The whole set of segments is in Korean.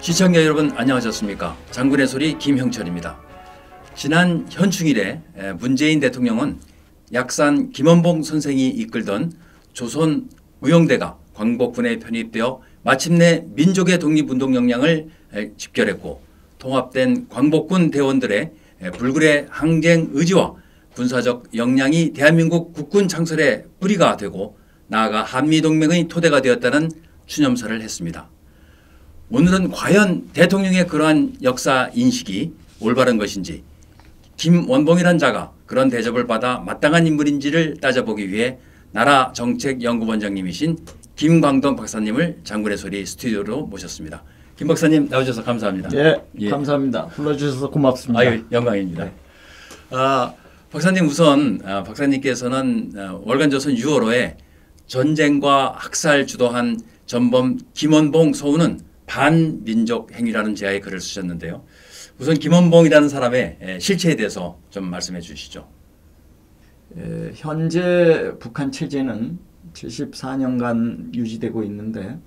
시청자 여러분 안녕하셨습니까? 장군의 소리 김형철입니다. 지난 현충일에 문재인 대통령은 약산 김원봉 선생이 이끌던 조선 의용대가 광복군에 편입되어 마침내 민족의 독립운동 역량을 집결했고 통합된 광복군 대원들의 불굴의 항쟁 의지와 군사적 역량이 대한민국 국군 창설의 뿌리가 되고 나아가 한미동맹의 토대가 되었다는 추념사를 했습니다. 오늘은 과연 대통령의 그러한 역사 인식이 올바른 것인지 김원봉이란 자가 그런 대접을 받아 마땅한 인물인지를 따져보기 위해 나라정책연구원장님이신 김광동 박사님을 장군의 소리 스튜디오로 모셨습니다. 김 박사님 나오셔서 감사합니다. 예, 감사합니다. 불러주셔서 고맙습니다. 아유, 영광입니다. 네. 박사님 우선 박사님께서는 월간조선 6월호에 전쟁과 학살 주도한 전범 김원봉 서훈은 반민족 행위라는 제야의 글을 쓰셨는데요. 우선 김원봉이라는 사람의 실체에 대해서 좀 말씀해 주시죠. 현재 북한 체제는 74년간 유지되고 있는데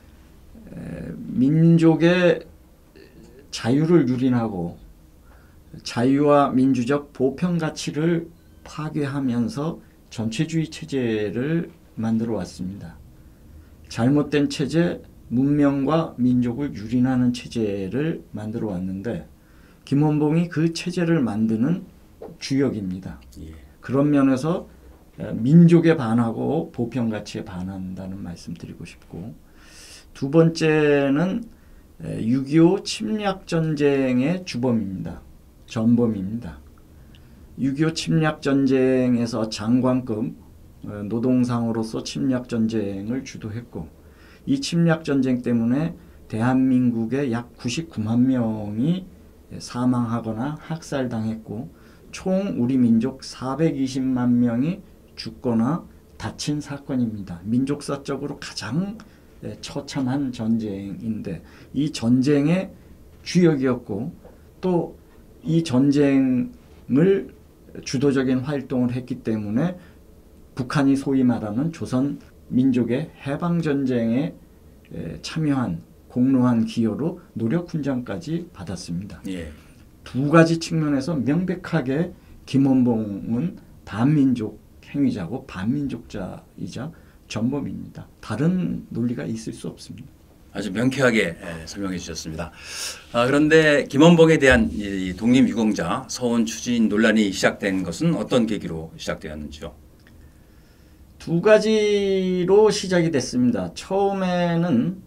민족의 자유를 유린하고 자유와 민주적 보편 가치를 파괴하면서 전체주의 체제를 만들어 왔습니다. 잘못된 체제, 문명과 민족을 유린하는 체제를 만들어 왔는데 김원봉이 그 체제를 만드는 주역입니다. 그런 면에서 민족에 반하고 보편 가치에 반한다는 말씀 드리고 싶고, 두 번째는 6.25 침략 전쟁의 주범입니다. 전범입니다. 6.25 침략 전쟁에서 장관급 노동상으로서 침략 전쟁을 주도했고, 이 침략 전쟁 때문에 대한민국의 약 99만 명이 사망하거나 학살당했고 총 우리 민족 420만 명이 죽거나 다친 사건입니다. 민족사적으로 가장 처참한 전쟁인데 이 전쟁의 주역이었고 또 이 전쟁을 주도적인 활동을 했기 때문에 북한이 소위 말하는 조선 민족의 해방전쟁에 참여한 공로한 기여로 노력훈장까지 받았습니다. 두 가지 측면에서 명백하게 김원봉은 반민족 행위자고 반민족자이자 전범입니다. 다른 논리가 있을 수 없습니다. 아주 명쾌하게 설명해 주셨습니다. 그런데 김원봉에 대한 이 독립유공자 서훈 추진 논란이 시작된 것은 어떤 계기로 시작되었는지요? 두 가지로 시작이 됐습니다. 처음에는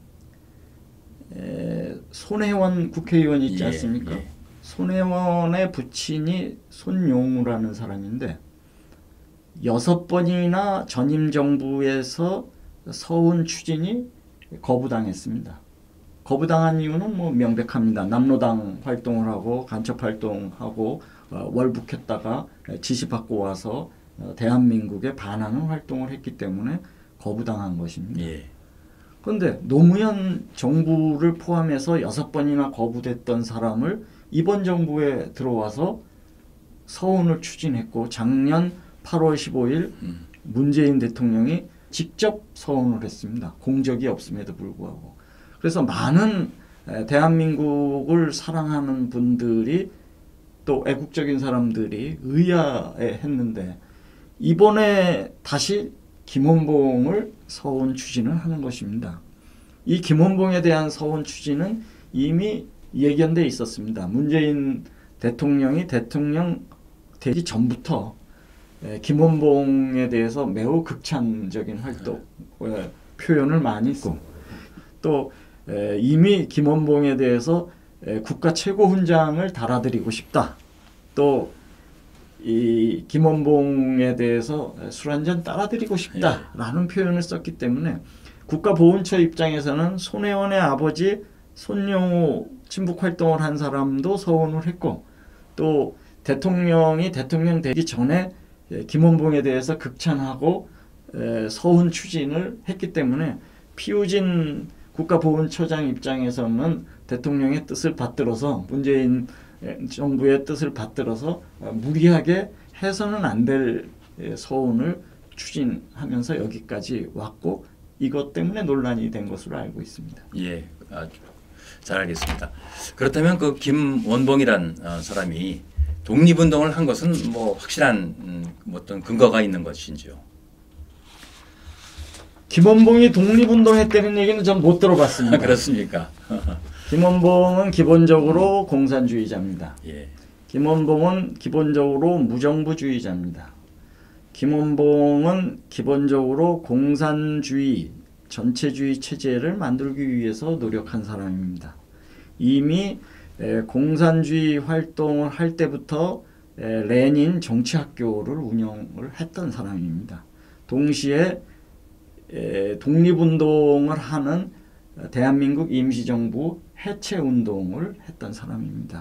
손혜원 국회의원 있지 않습니까? 손혜원의 부친이 손용우라는 사람인데 6번이나 전임 정부에서 서훈 추진이 거부당했습니다. 거부당한 이유는 뭐 명백합니다. 남로당 활동을 하고 간첩 활동하고 월북했다가 지시받고 와서 대한민국에 반하는 활동을 했기 때문에 거부당한 것입니다. 그런데 노무현 정부를 포함해서 6번이나 거부됐던 사람을 이번 정부에 들어와서 서훈을 추진했고 작년 8월 15일 문재인 대통령이 직접 서훈을 했습니다. 공적이 없음에도 불구하고. 그래서 많은 대한민국을 사랑하는 분들이 또 애국적인 사람들이 의아해했는데 이번에 다시 김원봉을 서훈 추진을 하는 것입니다. 이 김원봉에 대한 서훈 추진은 이미 예견돼 있었습니다. 문재인 대통령이 대통령 되기 전부터 김원봉에 대해서 매우 극찬적인 활동, 표현을 많이 했고 또 이미 김원봉에 대해서 국가 최고 훈장을 달아드리고 싶다. 또 이 김원봉에 대해서 술 한잔 따라드리고 싶다라는 표현을 썼기 때문에 국가보훈처 입장에서는 손혜원의 아버지 손용우 친북 활동을 한 사람도 서훈을 했고 또 대통령이 대통령 되기 전에 김원봉에 대해서 극찬하고 서훈 추진을 했기 때문에 피우진 국가보훈처장 입장에서는 대통령의 뜻을 받들어서 문재인 정부의 뜻을 받들어서 무리하게 해서는 안 될 서훈을 추진하면서 여기까지 왔고 이것 때문에 논란이 된 것으로 알고 있습니다. 잘 알겠습니다. 그렇다면 그 김원봉이란 사람이 독립운동을 한 것은 뭐 확실한 어떤 근거가 있는 것인지요? 김원봉이 독립운동했다는 얘기는 전 못 들어봤습니다. 그렇습니까? 김원봉은 기본적으로 공산주의자입니다. 예. 김원봉은 기본적으로 무정부주의자입니다. 김원봉은 기본적으로 공산주의, 전체주의 체제를 만들기 위해서 노력한 사람입니다. 이미 공산주의 활동을 할 때부터 레닌 정치학교를 운영을 했던 사람입니다. 동시에 독립운동을 하는 대한민국 임시정부 해체운동을 했던 사람입니다.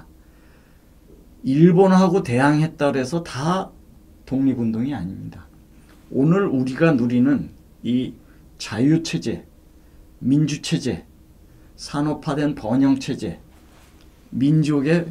일본하고 대항했다 그래서 다 독립운동이 아닙니다. 오늘 우리가 누리는 이 자유체제, 민주체제, 산업화된 번영체제, 민족의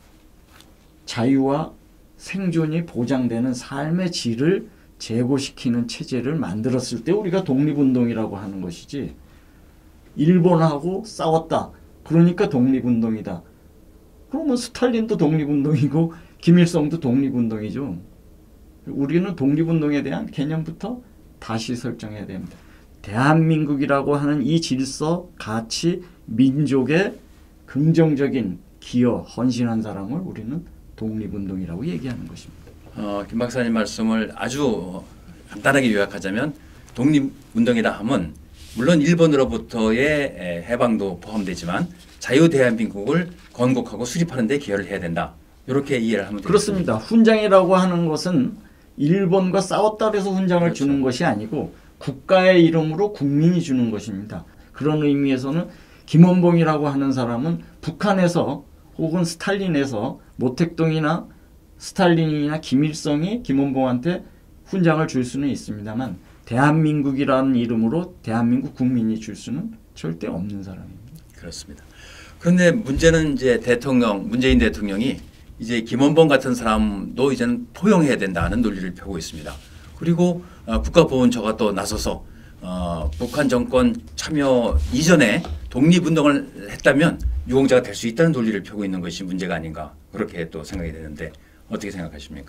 자유와 생존이 보장되는 삶의 질을 제고시키는 체제를 만들었을 때 우리가 독립운동이라고 하는 것이지, 일본하고 싸웠다 그러니까 독립운동이다. 그러면 스탈린도 독립운동이고 김일성도 독립운동이죠. 우리는 독립운동에 대한 개념부터 다시 설정해야 됩니다. 대한민국이라고 하는 이 질서, 가치, 민족의 긍정적인 기여, 헌신한 사람을 우리는 독립운동이라고 얘기하는 것입니다. 김 박사님 말씀을 아주 간단하게 요약하자면 독립운동이라 하면 물론 일본으로부터의 해방도 포함되지만 자유 대한민국을 건국하고 수립하는 데 기여를 해야 된다. 이렇게 이해를 하면 되겠습니다. 그렇습니다. 훈장이라고 하는 것은 일본과 싸웠다 해서 훈장을 그렇죠. 주는 것이 아니고 국가의 이름으로 국민이 주는 것입니다. 그런 의미에서는 김원봉이라고 하는 사람은 북한에서 혹은 스탈린에서 모택동이나 스탈린이나 김일성이 김원봉한테 훈장을 줄 수는 있습니다만 대한민국이라는 이름으로 대한민국 국민이 줄 수는 절대 없는 사람입니다. 그렇습니다. 그런데 문제는 이제 문재인 대통령이 이제 김원봉 같은 사람도 이제는 포용해야 된다는 논리를 펴고 있습니다. 그리고 국가보훈처가 또 나서서 북한 정권 참여 이전에 독립운동을 했다면 유공자가 될 수 있다는 논리를 펴고 있는 것이 문제가 아닌가 그렇게 또 생각이 되는데 어떻게 생각하십니까?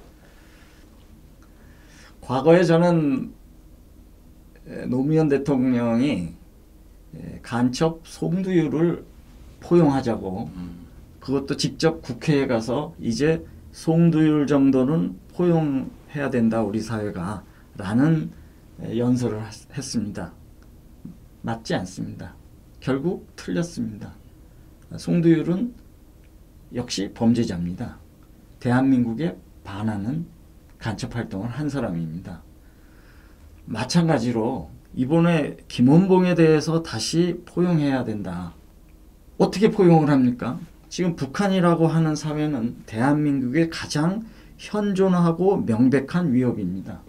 과거에 저는 노무현 대통령이 간첩 송두율을 포용하자고 그것도 직접 국회에 가서 이제 송두율 정도는 포용해야 된다 우리 사회가 라는 연설을 했습니다. 맞지 않습니다. 결국 틀렸습니다. 송두율은 역시 범죄자입니다. 대한민국에 반하는 간첩 활동을 한 사람입니다. 마찬가지로 이번에 김원봉에 대해서 다시 포용해야 된다. 어떻게 포용을 합니까? 지금 북한이라고 하는 사회는 대한민국의 가장 현존하고 명백한 위협입니다.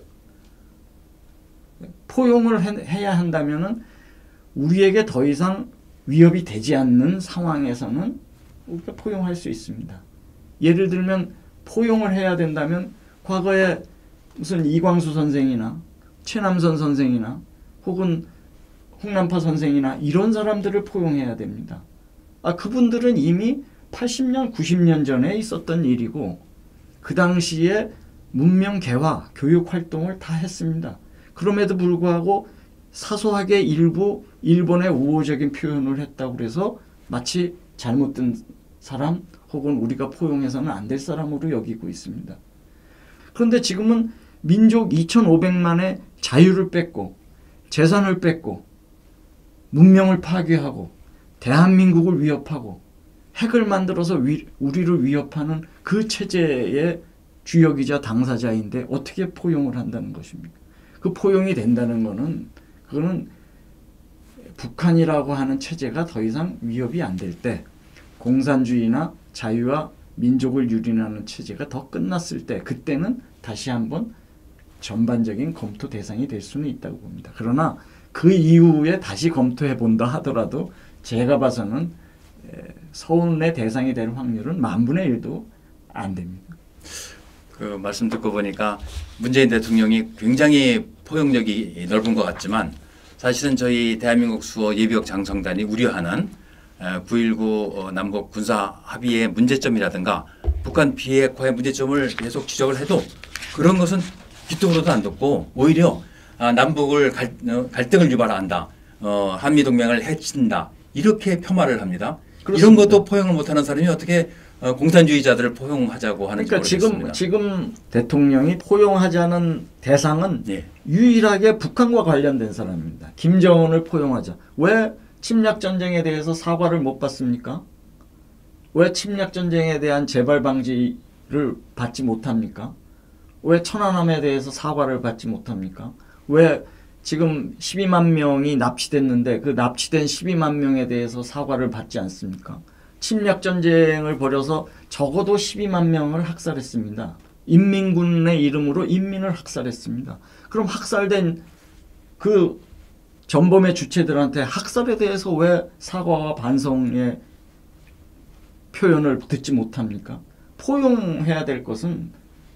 포용을 해야 한다면은 우리에게 더 이상 위협이 되지 않는 상황에서는 우리가 포용할 수 있습니다. 예를 들면 포용을 해야 된다면 과거에 무슨 이광수 선생이나 최남선 선생이나 혹은 홍남파 선생이나 이런 사람들을 포용해야 됩니다. 그분들은 이미 80년, 90년 전에 있었던 일이고 그 당시에 문명 개화, 교육 활동을 다 했습니다. 그럼에도 불구하고 사소하게 일부 일본의 우호적인 표현을 했다고 해서 마치 잘못된 사람 혹은 우리가 포용해서는 안 될 사람으로 여기고 있습니다. 그런데 지금은 민족 2,500만의 자유를 뺏고 재산을 뺏고 문명을 파괴하고 대한민국을 위협하고 핵을 만들어서 우리를 위협하는 그 체제의 주역이자 당사자인데 어떻게 포용을 한다는 것입니까? 그 포용이 된다는 것은 그거는 북한이라고 하는 체제가 더 이상 위협이 안 될 때 공산주의나 자유와 민족을 유린하는 체제가 더 끝났을 때 그때는 다시 한번 전반적인 검토 대상이 될 수는 있다고 봅니다. 그러나 그 이후에 다시 검토해 본다 하더라도 제가 봐서는 서운의 대상이 될 확률은 10,000분의 1도 안 됩니다. 그 말씀 듣고 보니까 문재인 대통령이 굉장히 포용력이 넓은 것 같지만 사실은 저희 대한민국 수호 예비역 장성단이 우려하는 9.19 남북 군사 합의의 문제점이라든가 북한 비핵화의 문제점을 계속 지적을 해도 그런 것은 귀도 들어도 안 듣고 오히려 남북을 갈등을 유발한다. 한미동맹을 해친다. 이렇게 폄하를 합니다. 그렇습니다. 이런 것도 포용을 못하는 사람이 어떻게 공산주의자들을 포용하자고 하는지 그러니까 모르겠습니다. 지금 대통령이 포용하자는 대상은 예. 유일하게 북한과 관련된 사람입니다. 김정은을 포용하자. 왜 침략전쟁에 대해서 사과를 못 받습니까? 왜 침략전쟁에 대한 재발 방지를 받지 못합니까? 왜 천안함에 대해서 사과를 받지 못합니까? 왜 지금 12만 명이 납치됐는데 그 납치된 12만 명에 대해서 사과를 받지 않습니까? 침략전쟁을 벌여서 적어도 12만 명을 학살했습니다. 인민군의 이름으로 인민을 학살했습니다. 그럼 학살된 그 전범의 주체들한테 학살에 대해서 왜 사과와 반성의 표현을 듣지 못합니까? 포용해야 될 것은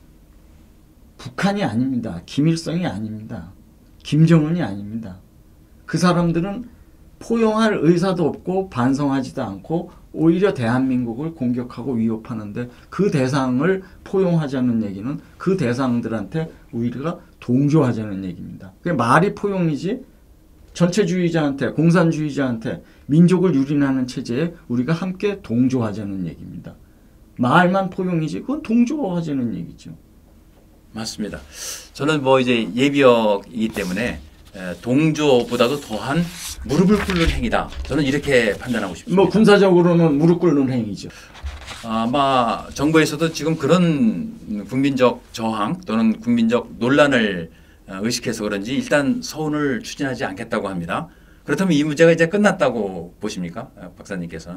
북한이 아닙니다. 김일성이 아닙니다. 김정은이 아닙니다. 그 사람들은 포용할 의사도 없고 반성하지도 않고 오히려 대한민국을 공격하고 위협하는데 그 대상을 포용하자는 얘기는 그 대상들한테 우리가 동조하자는 얘기입니다. 그게 말이 포용이지 전체주의자한테 공산주의자한테 민족을 유린하는 체제에 우리가 함께 동조하자는 얘기입니다. 말만 포용이지 그건 동조하자는 얘기죠. 맞습니다. 저는 뭐 이제 예비역이기 때문에 동조보다도 더한 무릎을 꿇는 행위다. 저는 이렇게 판단하고 싶습니다. 뭐 군사적으로는 무릎 꿇는 행위죠. 아마 정부에서도 지금 그런 국민적 저항 또는 국민적 논란을 의식해서 그런지 일단 서운을 추진하지 않겠다고 합니다. 그렇다면 이 문제가 이제 끝났다고 보십니까? 박사님께서는?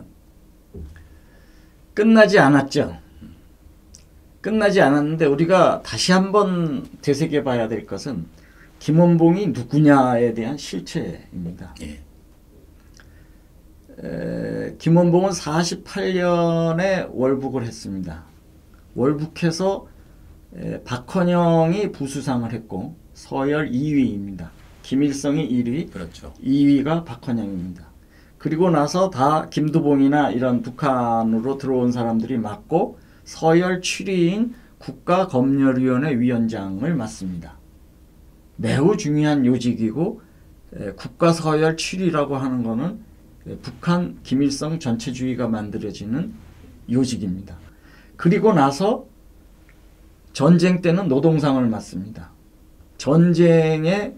끝나지 않았죠. 끝나지 않았는데 우리가 다시 한번 되새겨봐야 될 것은 김원봉이 누구냐에 대한 실체입니다. 예. 김원봉은 48년에 월북을 했습니다. 월북해서 박헌영이 부수상을 했고 서열 2위입니다. 김일성이 1위, 그렇죠. 2위가 박헌영입니다. 그리고 나서 다 김두봉이나 이런 북한으로 들어온 사람들이 맡고 서열 7위인 국가검열위원회 위원장을 맡습니다. 매우 중요한 요직이고 국가서열 7위라고 하는 것은 북한 김일성 전체주의가 만들어지는 요직입니다. 그리고 나서 전쟁 때는 노동상을 맡습니다. 전쟁의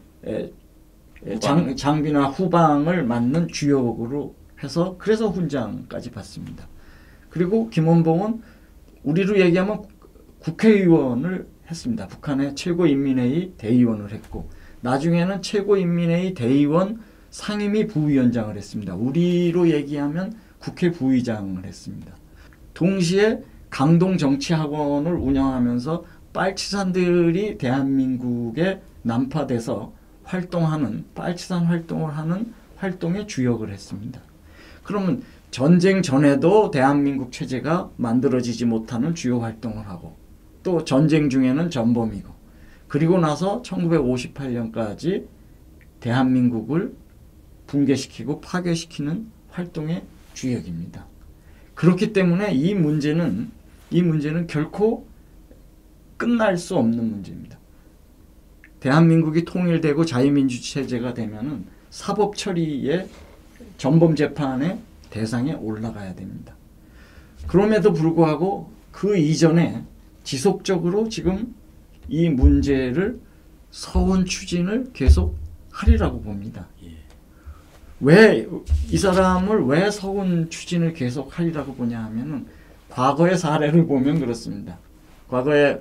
장비나 후방을 맡는 주역으로 해서 그래서 훈장까지 받습니다. 그리고 김원봉은 우리로 얘기하면 국회의원을 했습니다. 북한의 최고인민회의 대의원을 했고 나중에는 최고인민회의 대의원 상임위 부위원장을 했습니다. 우리로 얘기하면 국회 부의장을 했습니다. 동시에 강동정치학원을 운영하면서 빨치산들이 대한민국에 난파돼서 활동하는 빨치산 활동을 하는 활동의 주역을 했습니다. 그러면 전쟁 전에도 대한민국 체제가 만들어지지 못하는 주요 활동을 하고 또 전쟁 중에는 전범이고 그리고 나서 1958년까지 대한민국을 붕괴시키고 파괴시키는 활동의 주역입니다. 그렇기 때문에 이 문제는 결코 끝날 수 없는 문제입니다. 대한민국이 통일되고 자유민주 체제가 되면은 사법 처리의 전범 재판의 대상에 올라가야 됩니다. 그럼에도 불구하고 그 이전에 지속적으로 지금 이 문제를 서운 추진을 계속 하리라고 봅니다. 왜 이 사람을 왜 서운 추진을 계속 하리라고 보냐 하면은 과거의 사례를 보면 그렇습니다. 과거에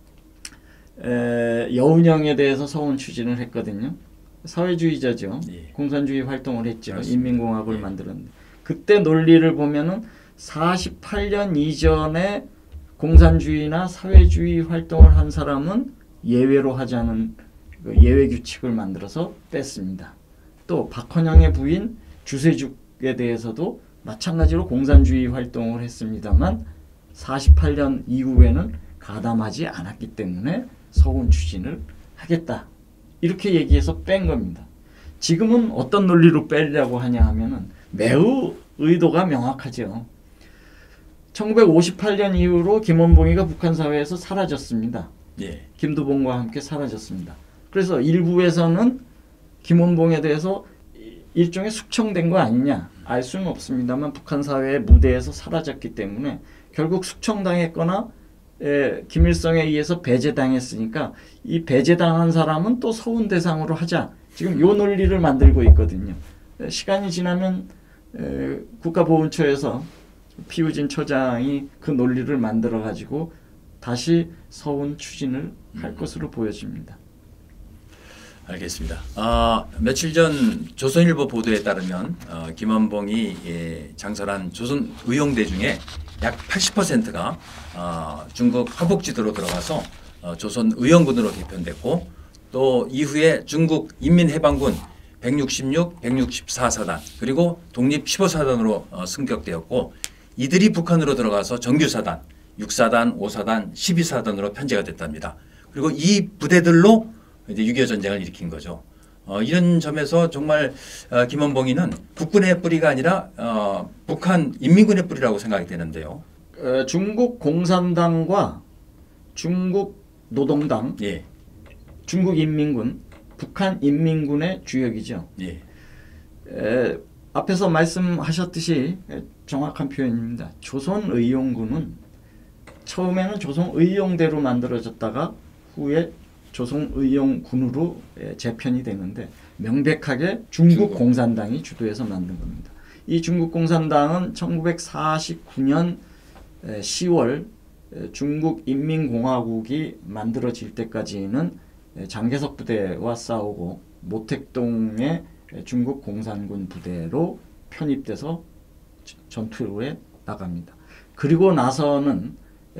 여운형에 대해서 서운 추진을 했거든요. 사회주의자죠. 예. 공산주의 활동을 했죠. 그렇습니다. 인민공화국을 예. 만들었는데 그때 논리를 보면은 48년 이전에 공산주의나 사회주의 활동을 한 사람은 예외로 하자는 그 예외 규칙을 만들어서 뺐습니다. 또 박헌영의 부인 주세죽에 대해서도 마찬가지로 공산주의 활동을 했습니다만 48년 이후에는 가담하지 않았기 때문에 서운 추진을 하겠다. 이렇게 얘기해서 뺀 겁니다. 지금은 어떤 논리로 빼려고 하냐 하면은 매우 의도가 명확하죠. 1958년 이후로 김원봉이가 북한 사회에서 사라졌습니다. 예. 김두봉과 함께 사라졌습니다. 그래서 일부에서는 김원봉에 대해서 일종의 숙청된 거 아니냐 알 수는 없습니다만 북한 사회의 무대에서 사라졌기 때문에 결국 숙청당했거나 김일성에 의해서 배제당했으니까 이 배제당한 사람은 또 서훈 대상으로 하자. 지금 요 논리를 만들고 있거든요. 시간이 지나면 국가보훈처에서 피우진 처장이 그 논리를 만들어 가지고 다시 서훈 추진을 할 것으로 보여집니다. 알겠습니다. 며칠 전 조선일보 보도에 따르면 김원봉이 장설한 조선 의용대 중에 약 80%가 중국 화북지도로 들어가서 조선 의용군으로 개편됐고 또 이후에 중국 인민해방군 166, 164사단 그리고 독립 15사단으로 승격되었고 이들이 북한으로 들어가서 정규사단, 6사단, 5사단, 12사단으로 편제가 됐답니다. 그리고 이 부대들로 이제 6.25 전쟁을 일으킨 거죠. 이런 점에서 정말 김원봉이는 국군의 뿌리가 아니라 북한 인민군의 뿌리라고 생각이 되는데요. 중국 공산당과 중국 노동당, 예. 중국 인민군, 북한 인민군의 주역이죠. 예. 앞에서 말씀하셨듯이 정확한 표현입니다. 조선의용군은 처음에는 조선의용대로 만들어졌다가 후에 조선의용군으로 재편이 되는데 명백하게 중국 공산당이 주도해서 만든 겁니다. 이 중국 공산당은 1949년 10월 중국 인민공화국이 만들어질 때까지는 장개석 부대와 싸우고 모택동의 중국 공산군 부대로 편입돼서 전투에 나갑니다. 그리고 나서는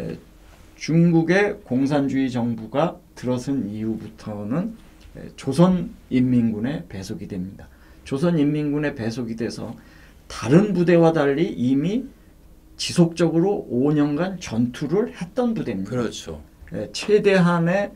중국의 공산주의 정부가 들어선 이후부터는 조선인민군에 배속이 됩니다. 조선인민군에 배속이 돼서 다른 부대와 달리 이미 지속적으로 5년간 전투를 했던 부대입니다. 그렇죠. 최대한의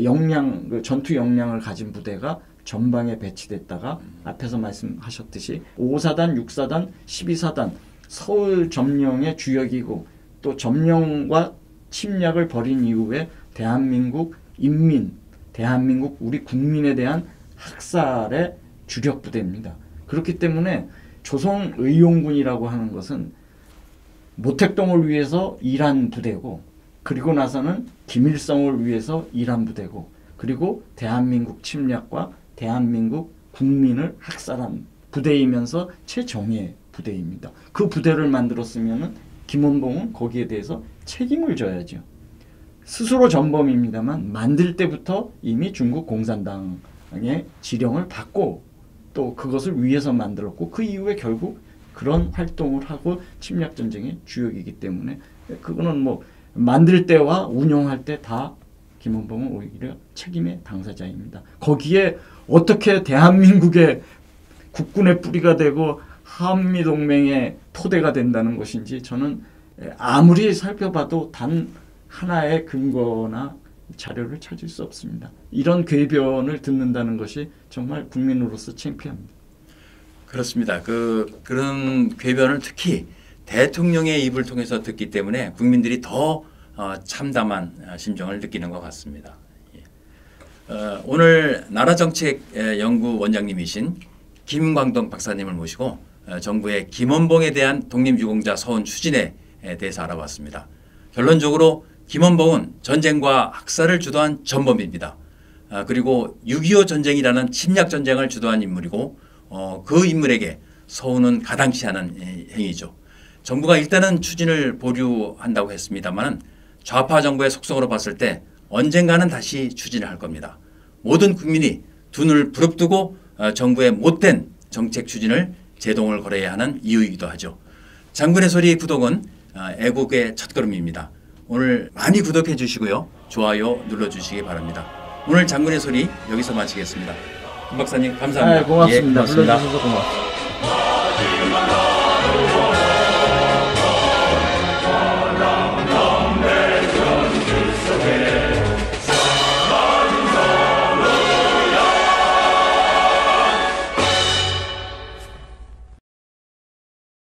전투 역량을 가진 부대가 전방에 배치됐다가 앞에서 말씀하셨듯이 5사단, 6사단, 12사단 서울 점령의 주역이고 또 점령과 침략을 벌인 이후에 대한민국 인민, 대한민국 우리 국민에 대한 학살의 주력 부대입니다. 그렇기 때문에 조선의용군이라고 하는 것은 모택동을 위해서 일한 부대고 그리고 나서는 김일성을 위해서 일한 부대고 그리고 대한민국 침략과 대한민국 국민을 학살한 부대이면서 최정예 부대입니다. 그 부대를 만들었으면 김원봉은 거기에 대해서 책임을 져야죠. 스스로 전범입니다만 만들 때부터 이미 중국 공산당의 지령을 받고 또 그것을 위해서 만들었고 그 이후에 결국 그런 활동을 하고 침략전쟁의 주역이기 때문에 그거는 뭐 만들 때와 운영할 때 다 김원봉은 오히려 책임의 당사자입니다. 거기에 어떻게 대한민국의 국군의 뿌리가 되고 한미동맹의 토대가 된다는 것인지 저는 아무리 살펴봐도 단 하나의 근거나 자료를 찾을 수 없습니다. 이런 궤변을 듣는다는 것이 정말 국민으로서 창피합니다. 그렇습니다. 그런 궤변을 특히 대통령의 입을 통해서 듣기 때문에 국민들이 더 참담한 심정을 느끼는 것 같습니다. 오늘 나라정책 연구 원장님이신 김광동 박사님을 모시고 정부의 김원봉에 대한 독립유공자 서훈 추진에 대해서 알아봤습니다. 결론적으로 김원봉은 전쟁과 학살을 주도한 전범입니다. 그리고 6.25 전쟁이라는 침략전쟁을 주도한 인물이고 그 인물에게 서훈은 가당치 않은 행위죠. 정부가 일단은 추진을 보류한다고 했습니다만 좌파 정부의 속성으로 봤을 때 언젠가는 다시 추진을 할 겁니다. 모든 국민이 두 눈을 부릅뜨고 정부의 못된 정책 추진을 제동을 걸어야 하는 이유이기도 하죠. 장군의 소리 구독은 애국의 첫걸음입니다. 오늘 많이 구독해 주시고요. 좋아요 눌러주시기 바랍니다. 오늘 장군의 소리 여기서 마치겠습니다. 김 박사님 감사합니다. 고맙습니다. 예, 고맙습니다. 불러주셔서 고맙습니다.